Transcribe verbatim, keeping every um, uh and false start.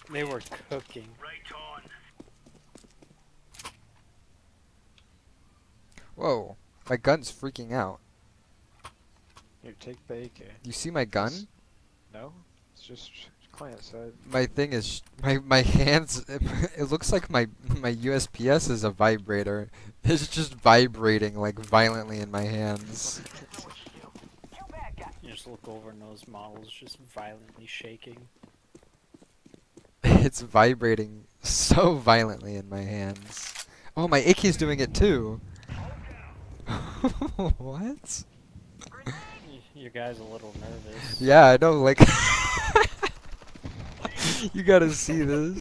They were cooking. Whoa, my gun's freaking out. Here, take the A K. You see my gun? No? It's just client side. My thing is, my my hands. It looks like my my U S P S is a vibrator. It's just vibrating like violently in my hands. You just look over and those models just violently shaking. It's vibrating so violently in my hands. Oh, my A K's doing it too. What? Y- Your guy's a little nervous. Yeah, I know. Like, you gotta see this.